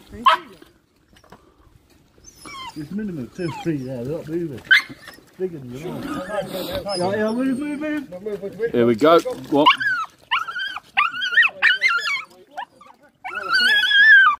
There's minimum 2 or 3 there, they're not moving. Bigger than you are. Yeah, move. Here we go. Go on.